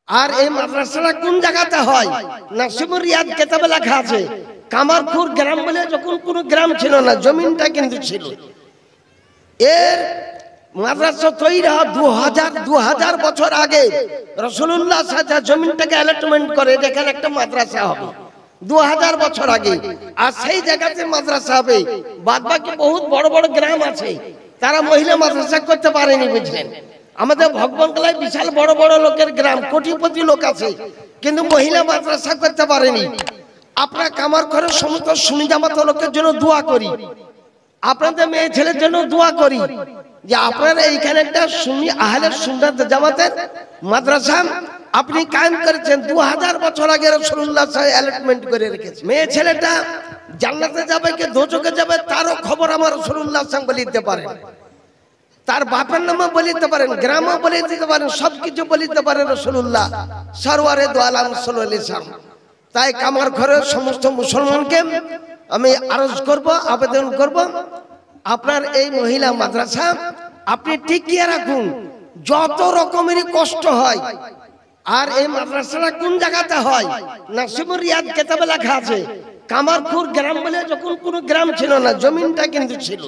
আর এই মাদ্রাসাটা কোন জায়গাতে হয়? নাসিমুর রিয়াদ কিতাবে লেখা আছে কামারপুর গ্রাম বলে যখন কোনো গ্রাম ছিল না, জমিনটা কিন্তু ছিল। এর মাদ্রাসা তৈরি হয় 2000 বছর আগে। রাসূলুল্লাহ সাল্লাল্লাহু জমিনটাকে অ্যালটমেন্ট করে যেখানে একটা মাদ্রাসা হবে 2000 বছর আগে। আর সেই জায়গাতে মাদ্রাসা হবে। বাদবাকি বহুত বড় বড় গ্রাম আছে, তারা মহিলা মাদ্রাসা করতে পারেনি, বুঝলেন? আমাদের ভগবানগোলায় বিশাল বড় বড় লোকের গ্রাম, কোটিপতি লোক আছে, কিন্তু মহিলা মাদ্রাসা করতে পারেনি। আপনার কামার ঘরের সমস্ত সুন্নি জামাত লোকের জন্য দোয়া করি, আপনাদের মেয়ে ছেলের জন্য দোয়া করি যে আপনারা এইখানে একটা সুন্নি আহলে সুন্নাত জামাতের মাদ্রাসা আপনি কায়েম করেছেন। 2000 বছর আগে রাসূলুল্লাহ সাল্লাল্লাহু অ্যালটমেন্ট করে রেখেছে। মেয়ে ছেলেটা জান্নাতে যাবে কি দোজখে যাবে তারও খবর আমার রাসূলুল্লাহ সাল্লাল্লাহু বলে দিতে পারেন, তার বাপের নামও বলে দিতে পারেন, গ্রামও বলে দিতে পারেন, সবকিছু বলে দিতে পারেন রাসূলুল্লাহ সরওয়ারে দো আলম সাল্লাল্লাহু আলাইহি ওয়াসাল্লাম। তাই কামার ঘরের সমস্ত মুসলমানকে আমি আরজ করব, আবেদন করব, আপনার এই মহিলা মাদ্রাসা আপনি টিকিয়ে রাখুন, যত রকমেরই কষ্ট হয়। আর এই মাদ্রাসাটা কোন জায়গাতে হয়? নাসিমুর রিয়াদ কিতাবে লেখা আছে কামারপুর গ্রাম বলে যখন কোনো গ্রাম ছিল না, জমিনটা কিন্তু ছিল।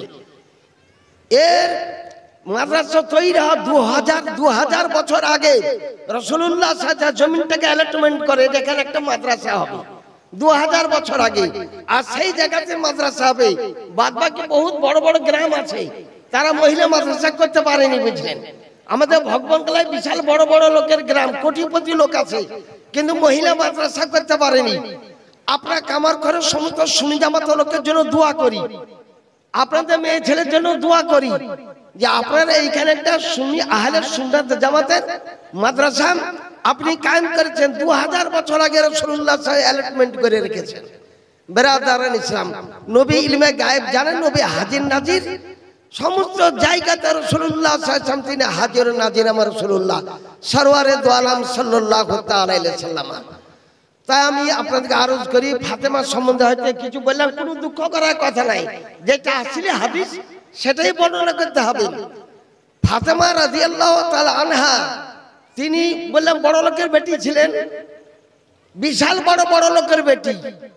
এর মাদ্রাসা তৈরি হয় 2000 বছর আগে। রাসূলুল্লাহ সাল্লাল্লাহু জমিনটাকে অ্যালটমেন্ট করে যেখানে একটা মাদ্রাসা হবে 2000 বছর আগে। আর সেই জায়গাতে মাদ্রাসা হবে। বাদবাকি বহুত বড় বড় গ্রাম আছে, তারা মহিলা মাদ্রাসা করতে পারেনি, বুঝলেন? আমাদের ভগবানগোলায় বিশাল বড় বড় লোকের গ্রাম, কোটিপতি লোক আছে, কিন্তু মহিলা মাদ্রাসা করতে পারেনি। আপনার কামার ঘরের সমস্ত সুন্নি জামাত লোকের জন্য দোয়া করি, আপনাদের মেয়ে ছেলের জন্য দোয়া করি যে আপনারা এইখানে একটা সুন্নি আহলে সুন্নাত জামাতের মাদ্রাসা আপনি কায়েম করেছেন। 2000 বছর আগে রাসূলুল্লাহ সাল্লাল্লাহু অ্যালটমেন্ট করে রেখেছেন। বেরাদারান ইসলাম, নবী ইলমে গায়েব জানেন, নবী হাজির নাজির, সমস্ত জায়গাতে রাসূলুল্লাহ সাল্লাল্লাহু আলাইহি ওয়াসাল্লাম তিনি হাজির নাজির আমার রাসূলুল্লাহ সরওয়ারে দো আলম সাল্লাল্লাহু তাআলা আলাইহি ওয়াসাল্লাম। তাই আমি আপনাদেরকে আরজ করি, ফাতেমা সম্বন্ধে হয়তো কিছু বললাম, কোনো দুঃখ করার কথা নাই, যেটা আসলে হাদিস সেটাই বর্ণনা করতে হবে। ফাতেমা রাদিয়াল্লাহু তাআলা আনহা তিনি বললাম বড় লোকের বেটি ছিলেন, বিশাল বড় বড় লোকের বেটি,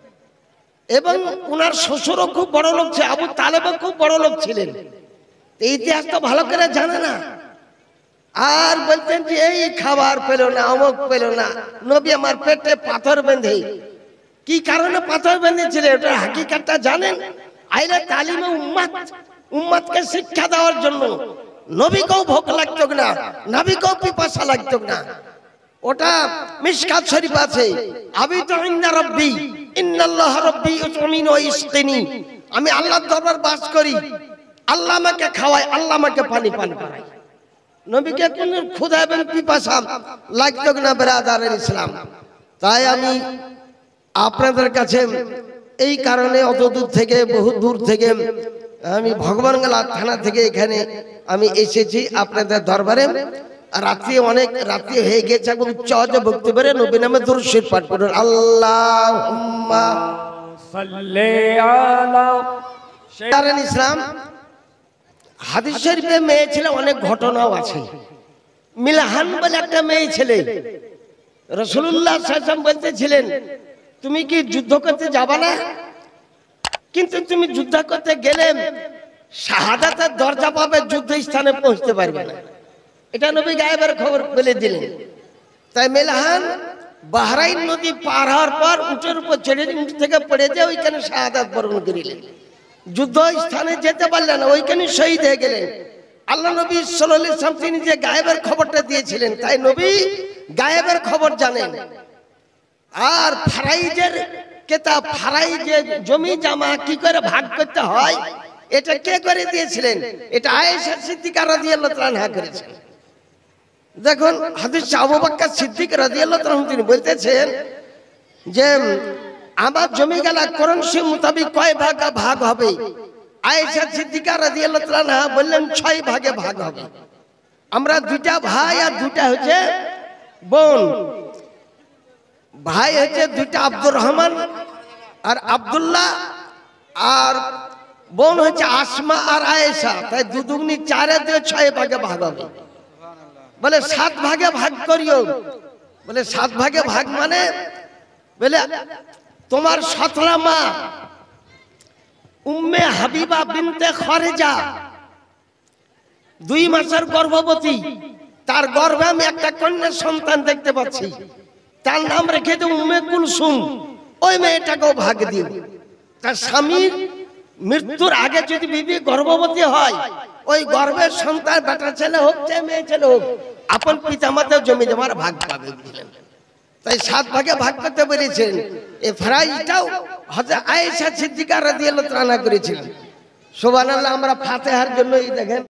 এবং ওনার শ্বশুরও খুব বড় লোক ছিল, আবু তালেবও খুব বড় লোক ছিলেন। এই ইতিহাস তো ভালো করে জানে না। আর বলতেন যে এই খাবার পেল না, অমুক পেল না, নবী আমার পেটে পাথর বেঁধে। কি কারণে পাথর বেঁধেছিলেন ওটা হাকিকতটা জানেন? আইলে তালিমে উম্মতকে শিক্ষা দেওয়ার জন্য। নবীকেও ভোগ লাগতো না, নবীকেও পিপাসা লাগতো না। ওটা মিশকাত শরীফ আছে, আবিতু ইন্না রাব্বি ইন্নাল্লাহ রাব্বি ইউতমিনু ওয়া ইসকিনি। আমি আল্লাহর দরবার বাস করি, আল্লাহ আমাকে খাওয়ায়, আল্লাহ আমাকে পানি পান করায়। নবীকে কোন ক্ষুধা এবং পিপাসা লাগতো না বেরাদারের ইসলাম। তাই আমি আপনাদের কাছে এই কারণে অত দূর থেকে, বহু দূর থেকে আমি ভগবানগোলা থানা থেকে এখানে আমি এসেছি আপনাদের দরবারে। রাত্রি অনেক রাত্রি হয়ে গেছে, এবং উচ্চ আওয়াজে বলতে পারে নবী নামে দরুদ শরীফ পাঠ করুন। আল্লাহুম্মা সাল্লি আলা ইসলাম। হাদিস শরীফে মেয়ে ছেলে অনেক ঘটনাও আছে। মিলহান বলে একটা মেয়ে ছেলে, রাসূলুল্লাহ সাল্লাল্লাহু আলাইহি ওয়াসাল্লাম বলতেছিলেন তুমি কি যুদ্ধ করতে যাবা না? কিন্তু তুমি যুদ্ধ করতে গেলে শাহাদাতের দরজা পাবে, যুদ্ধ স্থানে পৌঁছতে পারবে না। এটা নবী গায়েবের খবর বলে দিলেন। তাই মিলহান বাহরাইন নদী পার হওয়ার পর উটের উপর চড়ে উট থেকে পড়ে যায়, ওইখানে শাহাদাত বরণ করিলেন। যুদ্ধ স্থানে যেতে পারলেন না, ওইখানে শহীদ হয়ে গেলেন। আল্লাহ নবী সাল্লাল্লাহু আলাইহি ওয়াসাল্লাম তিনি যে গায়েবের খবরটা দিয়েছিলেন, তাই নবী গায়েবের খবর জানেন। আর ফারাইজের কিতাব, ফারাইজে জমি জামা কি করে ভাগ করতে হয় এটা কে করে দিয়েছিলেন? এটা আয়েশা সিদ্দিকা রাদিয়াল্লাহু তাআলা আনহা করেছেন। দেখুন হাদিস আবু বকর সিদ্দিক রাদিয়াল্লাহু তাআলা তিনি বলতেছেন যে আমার জমি গেলা কারেন্সি মোতাবেক কয় ভাগে ভাগ হবে? আয়েশা সিদ্দিকা রাদিয়াল্লাহু তাআলা আনহা বললেন 6 ভাগে ভাগ হবে। আমরা দুইটা ভাই আর দুইটা হচ্ছে বোন। ভাই হচ্ছে দুইটা আব্দুর রহমান আর আব্দুল্লাহ, আর বোন হচ্ছে আসমা আর আয়েশা। তাই দুদুগনি 4 দিয়ে 6 ভাগে ভাগ হবে। বলে 7 ভাগে ভাগ করিও, বলে 7 ভাগে ভাগ মানে বলে তোমার সতরা মা উম্মে হাবিবা বিনতে খরেজা 2 মাসের গর্ভবতী, তার গর্ভে আমি একটা কন্যা সন্তান দেখতে পাচ্ছি, তার নাম রেখে দেব উম্মে কুলসুম। ওই মেয়েটাকেও ভাগ দিও। তার স্বামীর মৃত্যুর আগে যদি বিবি গর্ভবতী হয়, ওই গর্ভের সন্তান বেটা ছেলে হোক চাই মেয়ে ছেলে হোক, আপন পিতামাতার জমি জমার ভাগ পাবে, বুঝলেন? তাই 7 ভাগে ভাগ করতে পেরেছেন। এই ফরাইজটাও হযরত আয়েশা সিদ্দিকা রাদিয়াল্লাহু তাআলা করেছিলেন। সুবহানাল্লাহ। আমরা ফাতিহার জন্য এই দেখেন